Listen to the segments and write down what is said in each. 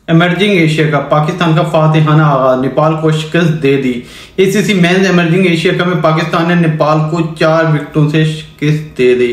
Emerging Asia cup Pakistan का फातिहाना आगाज, नेपाल को शिकस्त दे दी। ACC men's emerging Asia cup में पाकिस्तान ने नेपाल को 4 विकेटों से शिकस्त दे दी।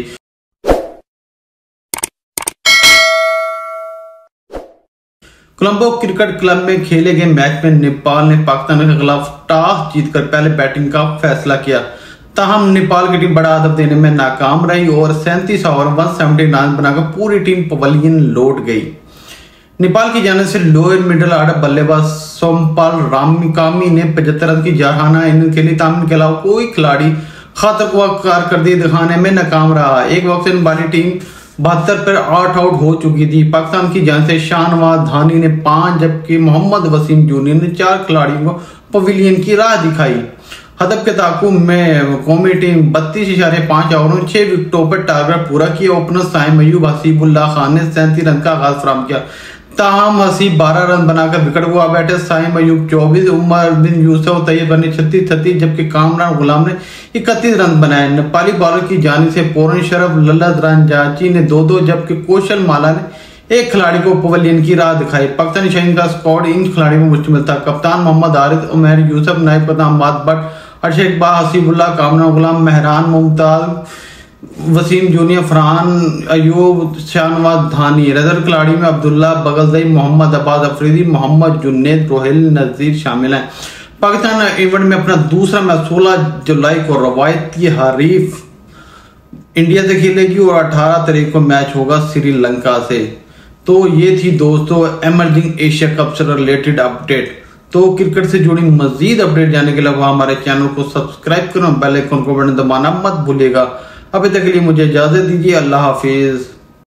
कोलंबो क्रिकेट क्लब में खेले गए मैच में नेपाल ने पाकिस्तान के खिलाफ टॉस जीतकर पहले बैटिंग का फैसला किया। ताहम नेपाल की टीम बड़ा अदब देने में नाकाम रही और 37 ओवर 170 रन बनाकर पूरी टीम पवेलियन लौट गई। नेपाल की जानिब से लोअर मिडिल ऑर्डर बल्लेबाज सोमपाल रामकामी ने 75 रन की जरहाना इनिंग खेली। ताहम इनके अलावा कोई खिलाड़ी खतरनाक कारकर्दगी दिखाने में नाकाम रहा। एक वक्त वाली टीम 72 पर 8 आउट हो चुकी थी। पाकिस्तान की जानिब से शाहनवाज धानी ने 5 जबकि मोहम्मद वसीम जूनियर ने 4 खिलाड़ियों को पवेलियन की राह दिखाई। हदफ के ताकुब में कौमी टीम 32.5 ओवरों 6 विकेटों पर टारगेट पूरा किया। ओपनर साइम अयूब हसीबुल्लाह खान ने 37 रन का आगाज फराहम किया। ताहम हसीब 12 रन बनाकर विकेट को आ बैठे। साइम अयूब 24, उमर बिन यूसुफ तैयब ने 36 जबकि कामरान गुलाम ने 31 रन बनाए। नेपाली बॉलर की जानिब से पूरन शरफ, ललत रंजाची ने 2-2 जबकि कौशल माला ने 1 खिलाड़ी को पवेलियन की राह दिखाई। पाकिस्तानी शाहीन का स्क्वाड इन खिलाड़ियों में मुश्तमिल था। कप्तान मोहम्मद आरिफ, उमर यूसुफ, नाइब कप्तान अहमद भट्ट, अरशद इकबाल, हसीबुल्लाह, कामरान गुलाम, मेहरान मुमताज, वसीम जूनियर, फरहान अयूब, शाहनवाज धानी। रिजर्व खिलाड़ी में अब्दुल्ला बगलजई, मोहम्मद अब्बास अफरीदी, मोहम्मद जुन्नैद, रोहिल नजीर शामिल हैं। पाकिस्तान इवेंट में अपना दूसरा मैच 16 जुलाई को रवायती हरीफ इंडिया से खेलेगी और 18 तारीख को मैच होगा श्रीलंका से। तो ये थी दोस्तों इमर्जिंग एशिया कप से रिलेटेड अपडेट। तो क्रिकेट से जुड़ी मजीद अपडेट जानने के लिए हमारे चैनल को सब्सक्राइब करो, बेल आइकन को बटन दबाना मत भूलिएगा। अभी तक के लिए मुझे इजाजत दीजिए। अल्लाह हाफिज।